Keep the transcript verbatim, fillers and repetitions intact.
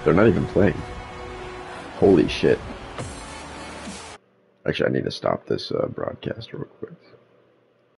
They're not even playing. Holy shit. Actually, I need to stop this uh, broadcast real quick.